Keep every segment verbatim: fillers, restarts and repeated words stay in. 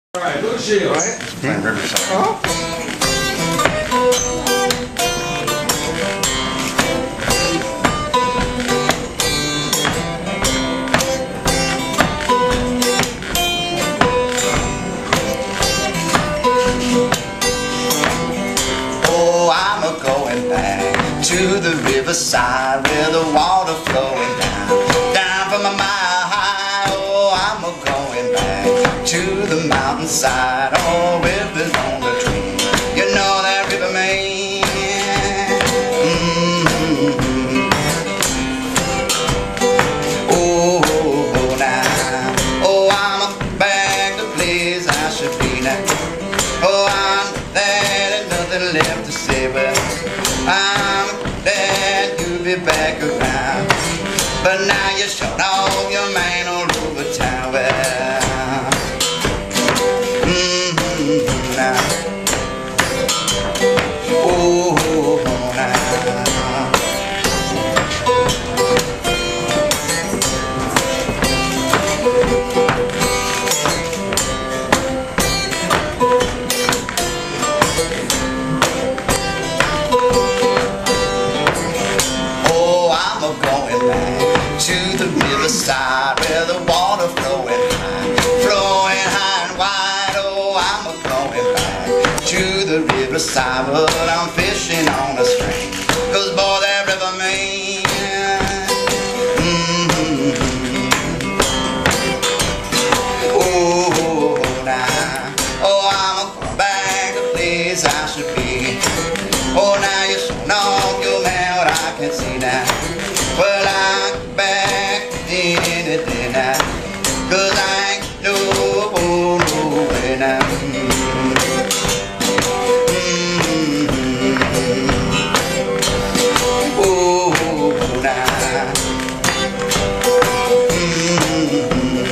All right, Blue Shield. Right? Playing Riverside. Oh. Oh, I'm a going back to the riverside where the water flowing down, down from a mile high. Oh, I'm a going back to the mountainside. Oh, rivers on the tree, you know that river man. Mm-hmm. Oh, oh, now, oh, I'm a back to place I should be now. Oh, I'm there, there's nothing left to say, but I'm glad you'll be back around. But now you showed off your man all over town. Well, mm-hmm, now. Oh, oh, now. Going back to the riverside where the water flowing high, flowing high and wide. Oh, I'm a going back to the riverside, but I'm fishing on a string, 'cause boy, that river man. Mm-hmm. Oh, now, oh, I'm a going back to the place I should be. Oh, now you're showing off your man, what I can see now. Well, I'm back in it now, 'cause I ain't no, no way now. Mm-hmm. Oh, now. Mm-hmm.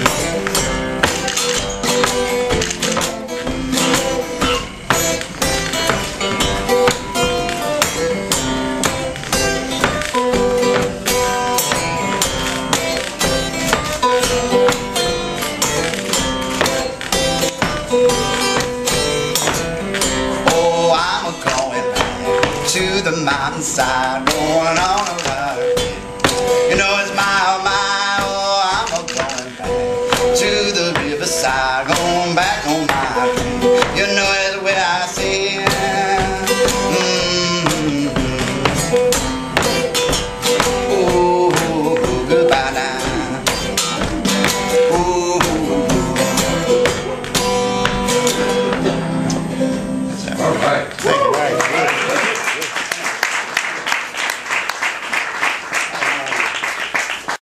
Oh, I'm a going back to the mountainside, going on a ride. You know it's mile, mile. Oh, I'm a going back to the riverside, going back on my